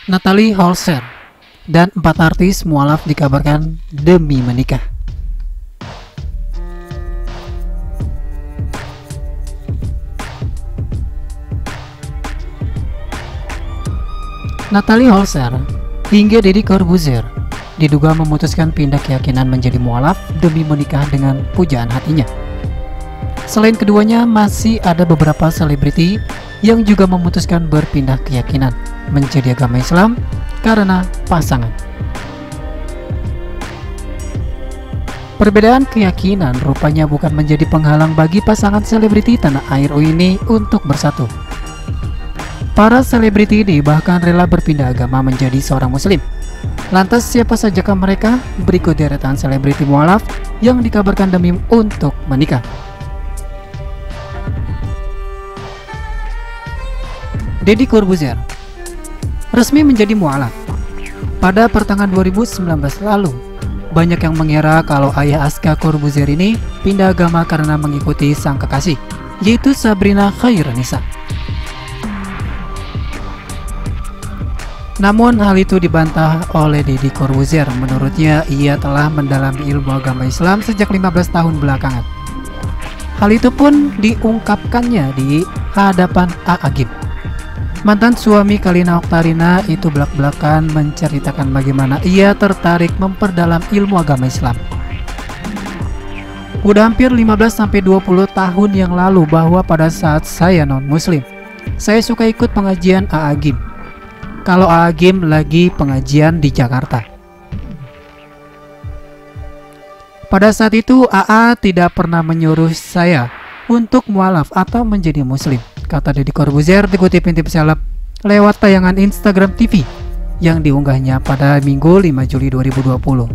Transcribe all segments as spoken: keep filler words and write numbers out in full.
Natalie Holzer dan empat artis mualaf dikabarkan demi menikah. Natalie Holzer hingga Deddy Corbuzier diduga memutuskan pindah keyakinan menjadi mualaf demi menikah dengan pujaan hatinya. Selain keduanya, masih ada beberapa selebriti yang juga memutuskan berpindah keyakinan menjadi agama Islam karena pasangan. Perbedaan keyakinan rupanya bukan menjadi penghalang bagi pasangan selebriti tanah air ini untuk bersatu. Para selebriti ini bahkan rela berpindah agama menjadi seorang muslim. Lantas siapa sajakah mereka? Berikut deretan selebriti mualaf yang dikabarkan demi untuk menikah. Deddy Corbuzier resmi menjadi mualaf. Pada pertengahan dua ribu sembilan belas lalu, banyak yang mengira kalau ayah Aska Corbuzier ini pindah agama karena mengikuti sang kekasih, yaitu Sabrina Khairunisa. Namun hal itu dibantah oleh Deddy Corbuzier. Menurutnya ia telah mendalami ilmu agama Islam sejak lima belas tahun belakangan. Hal itu pun diungkapkannya di hadapan A Agim. Mantan suami Kalina Oktarina itu belak-belakan menceritakan bagaimana ia tertarik memperdalam ilmu agama Islam. Udah hampir lima belas sampai dua puluh tahun yang lalu bahwa pada saat saya non-muslim, saya suka ikut pengajian A Agim. Kalau A Agim lagi pengajian di Jakarta. Pada saat itu A A tidak pernah menyuruh saya untuk mualaf atau menjadi muslim, kata Deddy Corbuzier dikutip intip seleb lewat tayangan Instagram T V yang diunggahnya pada Minggu lima Juli dua ribu dua puluh.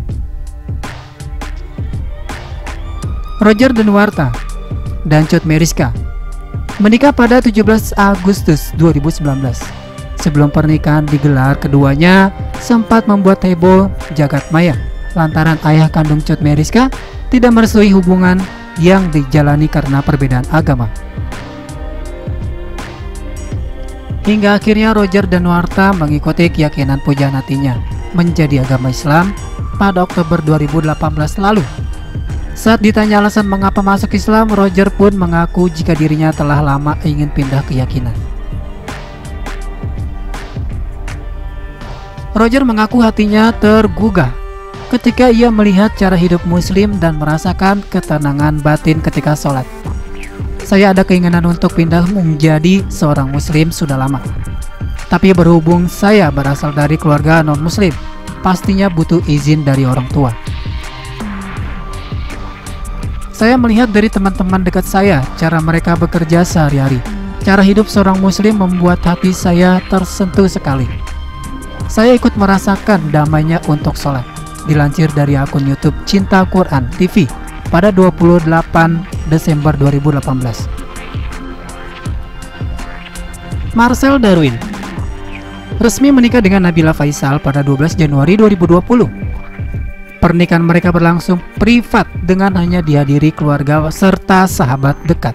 Roger Danuarta dan Cut Meyriska menikah pada tujuh belas Agustus dua ribu sembilan belas. Sebelum pernikahan digelar, keduanya sempat membuat heboh jagat maya lantaran ayah kandung Cut Meyriska tidak merestui hubungan yang dijalani karena perbedaan agama. Hingga akhirnya Roger Danuarta mengikuti keyakinan pujaan hatinya menjadi agama Islam pada Oktober dua ribu delapan belas lalu. Saat ditanya alasan mengapa masuk Islam, Roger pun mengaku jika dirinya telah lama ingin pindah keyakinan. Roger mengaku hatinya tergugah ketika ia melihat cara hidup muslim dan merasakan ketenangan batin ketika sholat. Saya ada keinginan untuk pindah menjadi seorang muslim sudah lama. Tapi berhubung saya berasal dari keluarga non-muslim, pastinya butuh izin dari orang tua. Saya melihat dari teman-teman dekat saya, cara mereka bekerja sehari-hari. Cara hidup seorang muslim membuat hati saya tersentuh sekali. Saya ikut merasakan damainya untuk sholat. Dilansir dari akun YouTube Cinta Quran T V pada dua puluh delapan Desember dua ribu delapan belas. Marcel Darwin resmi menikah dengan Nabila Faisal pada dua belas Januari dua ribu dua puluh. Pernikahan mereka berlangsung privat dengan hanya dihadiri keluarga serta sahabat dekat.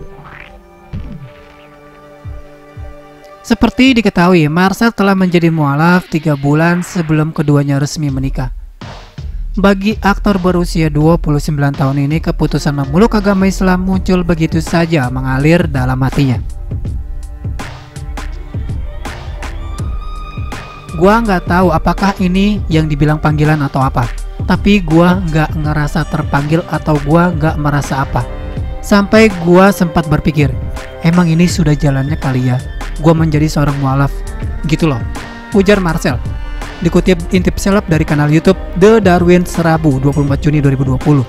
Seperti diketahui, Marcel telah menjadi mualaf tiga bulan sebelum keduanya resmi menikah. Bagi aktor berusia dua puluh sembilan tahun ini, keputusan memeluk agama Islam muncul begitu saja mengalir dalam hatinya. Gua nggak tahu apakah ini yang dibilang panggilan atau apa, tapi gua nggak ngerasa terpanggil atau gua nggak merasa apa. Sampai gua sempat berpikir, emang ini sudah jalannya kali ya gua menjadi seorang mualaf, gitu loh, ujar Marcel. Dikutip intip seleb dari kanal YouTube The Darwin Serabu dua puluh empat Juni dua ribu dua puluh.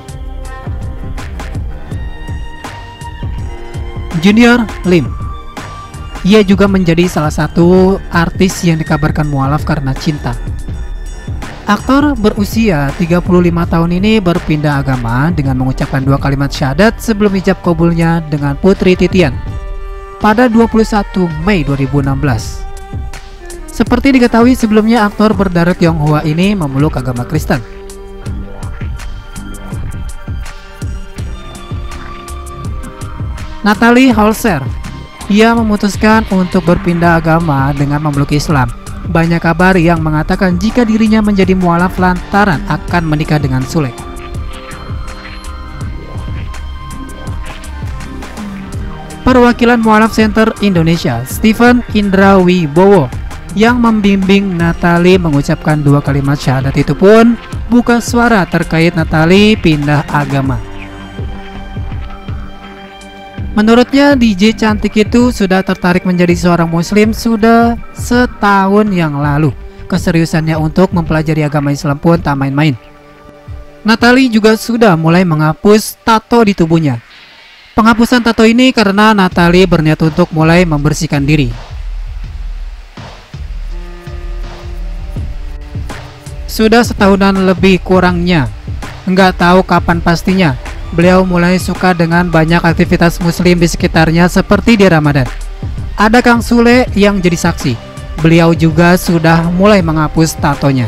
Junior Lim, ia juga menjadi salah satu artis yang dikabarkan mualaf karena cinta. Aktor berusia tiga puluh lima tahun ini berpindah agama dengan mengucapkan dua kalimat syahadat sebelum ijab kabulnya dengan Putri Titian pada dua puluh satu Mei dua ribu enam belas. Seperti diketahui sebelumnya, aktor berdarah Tionghoa ini memeluk agama Kristen. Natalie Holzer, ia memutuskan untuk berpindah agama dengan memeluk Islam banyak kabar yang mengatakan jika dirinya menjadi mualaf lantaran akan menikah dengan Sule. Perwakilan Mualaf Center Indonesia, Stephen Indra Wibowo, yang membimbing Natalie mengucapkan dua kalimat syahadat itu pun buka suara terkait Natalie pindah agama. Menurutnya, D J cantik itu sudah tertarik menjadi seorang muslim sudah setahun yang lalu. Keseriusannya untuk mempelajari agama Islam pun tak main-main. Natalie juga sudah mulai menghapus tato di tubuhnya. Penghapusan tato ini karena Natalie berniat untuk mulai membersihkan diri. Sudah setahunan lebih kurangnya, nggak tahu kapan pastinya, beliau mulai suka dengan banyak aktivitas muslim di sekitarnya seperti di Ramadan. Ada Kang Sule yang jadi saksi, beliau juga sudah mulai menghapus tatonya.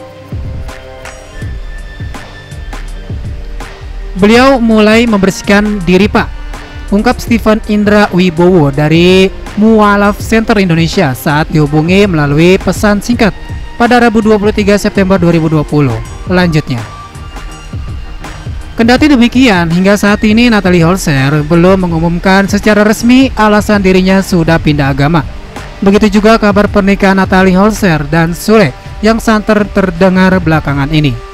Beliau mulai membersihkan diri pak, ungkap Stephen Indra Wibowo dari Mualaf Center Indonesia saat dihubungi melalui pesan singkat pada Rabu dua puluh tiga September dua ribu dua puluh. Lanjutnya, kendati demikian, hingga saat ini Natalie Holzer belum mengumumkan secara resmi alasan dirinya sudah pindah agama. Begitu juga kabar pernikahan Natalie Holzer dan Sule yang santer terdengar belakangan ini.